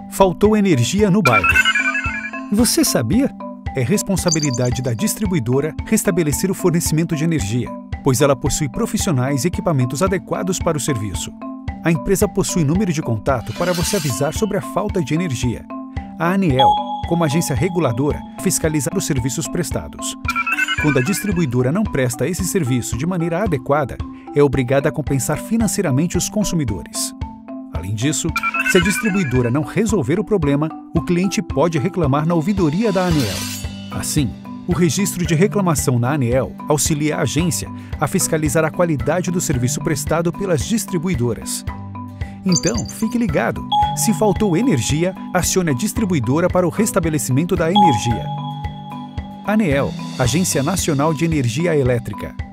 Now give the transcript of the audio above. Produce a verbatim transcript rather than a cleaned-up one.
Faltou energia no bairro. Você sabia? É responsabilidade da distribuidora restabelecer o fornecimento de energia, pois ela possui profissionais e equipamentos adequados para o serviço. A empresa possui número de contato para você avisar sobre a falta de energia. A ANEEL, como agência reguladora, fiscaliza os serviços prestados. Quando a distribuidora não presta esse serviço de maneira adequada, é obrigada a compensar financeiramente os consumidores. Além disso, se a distribuidora não resolver o problema, o cliente pode reclamar na ouvidoria da ANEEL. Assim, o registro de reclamação na ANEEL auxilia a agência a fiscalizar a qualidade do serviço prestado pelas distribuidoras. Então, fique ligado. Se faltou energia, acione a distribuidora para o restabelecimento da energia. ANEEL, Agência Nacional de Energia Elétrica.